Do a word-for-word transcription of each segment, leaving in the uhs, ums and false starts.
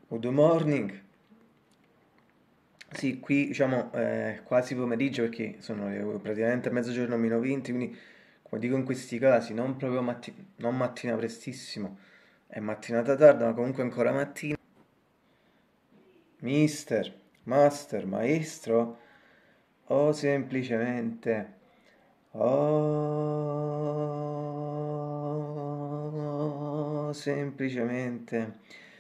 Good morning. Sì, qui diciamo è quasi pomeriggio perché sono le- praticamente mezzogiorno meno venti, quindi come dico in questi casi non proprio matti- non mattina prestissimo, è mattinata tarda, ma comunque ancora mattina. Mister, master, maestro o semplicemente o semplicemente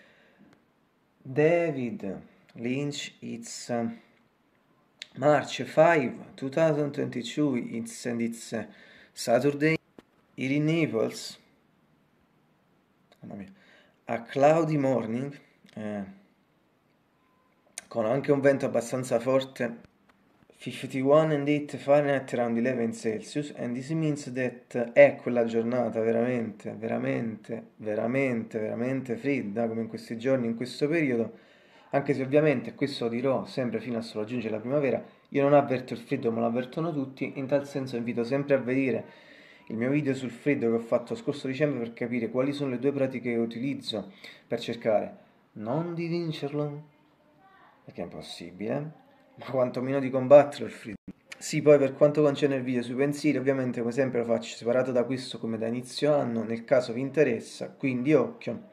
David Lynch, it's uh, March fifth, twenty twenty-two, it's and it's uh, Saturday here in Naples. Mamma mia. A cloudy morning, eh, con anche un vento abbastanza forte, fifty-one and eight Fahrenheit around eleven Celsius, and this means that uh, è quella giornata veramente, veramente, veramente, veramente fredda, come in questi giorni, in questo periodo, anche se ovviamente, questo lo dirò sempre fino a solo raggiungere la primavera, io non avverto il freddo ma lo avvertono tutti, in tal senso invito sempre a vedere il mio video sul freddo che ho fatto lo scorso dicembre per capire quali sono le due pratiche che utilizzo per cercare non di vincerlo, perché è impossibile, ma quantomeno di combatterlo il freddo. Sì, poi per quanto concerne il video sui pensieri, ovviamente come sempre lo faccio separato da questo come da inizio anno, nel caso vi interessa, quindi occhio.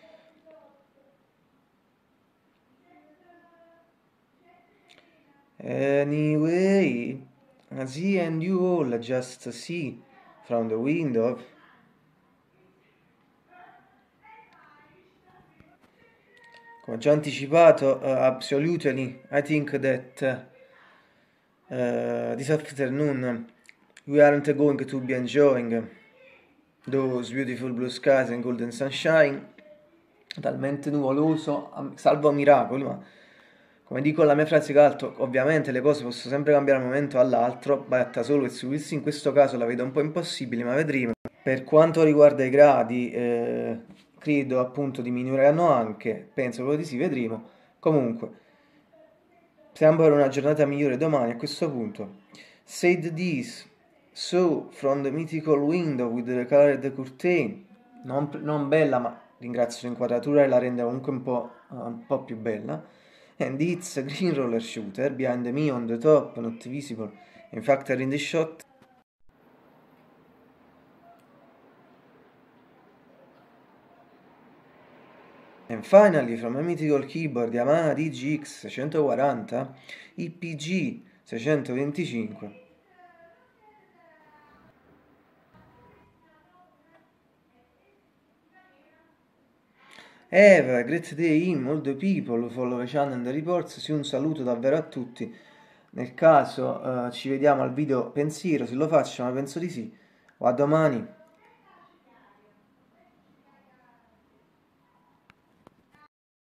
Anyway, as he and you all just see from the window, come già anticipato, uh, absolutely, I think that uh, this afternoon we aren't going to be enjoying those beautiful blue skies and golden sunshine, talmente nuvoloso, am- salvo miracoli, ma come dico la mia frase caldo, ovviamente le cose possono sempre cambiare da un momento all'altro, batta solo e su questo in questo caso la vedo un po' impossibile, ma vedremo. Per quanto riguarda i gradi, eh, credo appunto diminuiranno anche, penso proprio di sì, vedremo. Comunque, sembra una giornata migliore domani a questo punto. Said this, so from the mythical window with the colored curtain, non, non bella ma ringrazio l'inquadratura e la rende comunque un po', uh, un po' più bella. And it's a green roller shooter behind me on the top, not visible. In fact, in the shot. And finally, from a mythical keyboard Yamaha D G X seicentoquaranta, I P G seicentoventicinque. Have a great day in all the people who follow the channel and the reports. Sì, un saluto davvero a tutti. Nel caso eh, ci vediamo al video pensiero, se lo faccio, ma penso di sì. O a domani.